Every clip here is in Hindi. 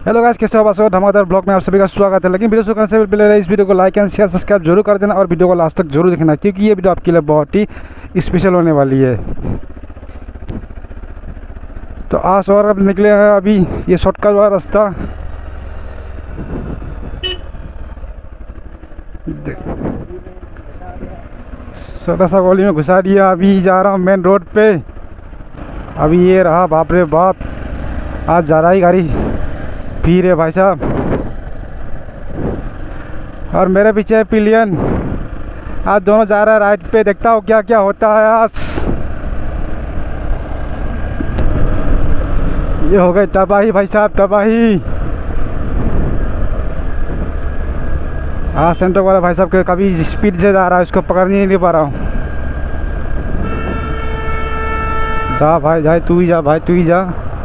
हेलो गाइस, कैसे हो? बस धमाकेदार ब्लॉग में आप सभी का स्वागत है। लेकिन वीडियो शुरू करने से पहले इस वीडियो को लाइक एंड शेयर सब्सक्राइब जरूर कर देना और वीडियो को लास्ट तक जरूर देखना, क्योंकि ये वीडियो आपके लिए बहुत ही स्पेशल होने वाली है। तो आज और अब निकले हैं अभी ये शॉर्टकट वाला रास्ता। छोटा सा गली में घुसा दिया। अभी जा रहा हूँ मेन रोड पे। अभी ये रहा, बाप रे बाप, आज जा रहा ही गाड़ी पी रहे भाई साहब। और मेरे पीछे पिलियन। आज दोनों जा रहा है राइट पे। देखता हूँ क्या क्या होता है आज। ये हो गई तबाही भाई साहब, तबाही। हाँ, सेंटर वाला भाई साहब के कभी स्पीड से जा रहा है, उसको पकड़ नहीं पा रहा हूँ। जा भाई, जा तू ही जा भाई, तू ही जा,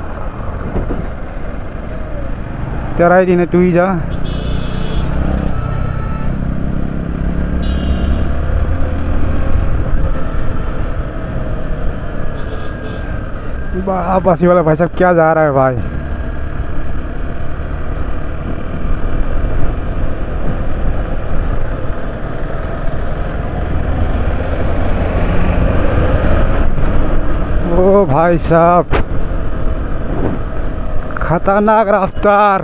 तेरा ही दिन है, तू ही जा। बासी वाला भाई साहब क्या जा रहा है भाई। ओ भाई साहब, खतरनाक रफ्तार।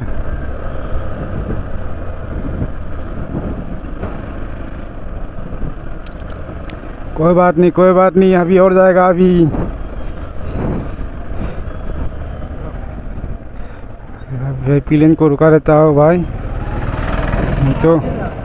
कोई बात नहीं, कोई बात नहीं, अभी और जाएगा। अभी पिलियन को रुका रहता हो भाई, नहीं तो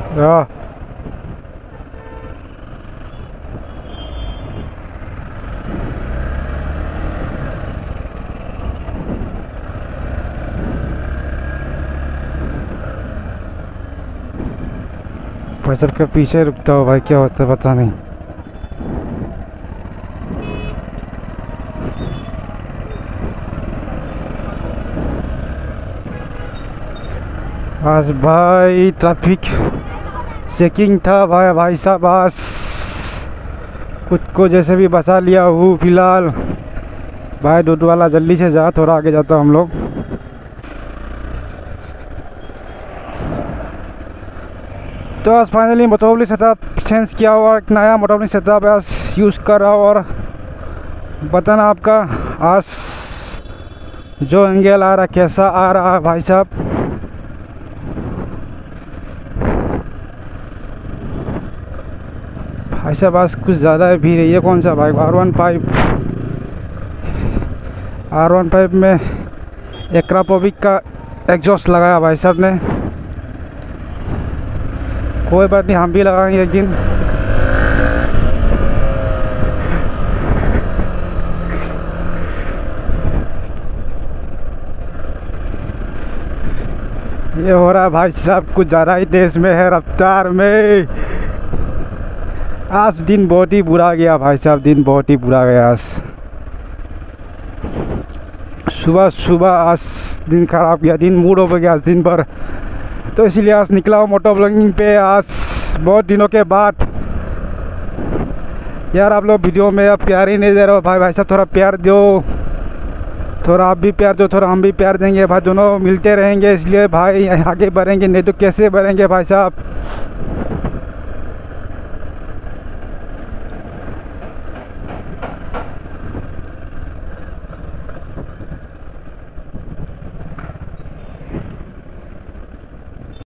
पैसर के पीछे रुकता हो भाई, क्या होता है पता नहीं। आज भाई ट्रैफिक चेकिंग था भाई साहब। आज खुद को जैसे भी बचा लिया हूँ फिलहाल। भाई दूध वाला जल्दी से जा, थोड़ा आगे जाता हम लोग। तो आज फाइनली मोटोब्लिक सेटअप चेंज किया हुआ, एक नया मोटोब्लिक सेटअप आज यूज़ कर रहा हूँ। और बताना आपका आज जो एंगल आ रहा कैसा आ रहा है भाई साहब। भाई साहब आज कुछ ज़्यादा है भीड़ है। ये कौन सा भाई? R15 में एक्रापोविक का एग्जॉस्ट लगाया भाई साहब ने। कोई बात नहीं, हम भी लगाएंगे एक दिन। ये हो रहा है भाई साहब, कुछ ज़्यादा ही तेज में है रफ्तार में। आज दिन बहुत ही बुरा गया भाई साहब, दिन बहुत ही बुरा गया आज। सुबह आज दिन खराब गया, दिन मूड हो गया आज दिन भर। तो इसलिए आज निकला हूँ मोटो ब्लॉगिंग पे आज बहुत दिनों के बाद। यार आप लोग वीडियो में अब प्यार ही नहीं दे रहे हो भाई साहब, थोड़ा प्यार दो, थोड़ा आप भी प्यार दो, थोड़ा हम भी प्यार देंगे भाई। दोनों मिलते रहेंगे, इसलिए भाई आगे बढ़ेंगे, नहीं तो कैसे बढ़ेंगे भाई साहब।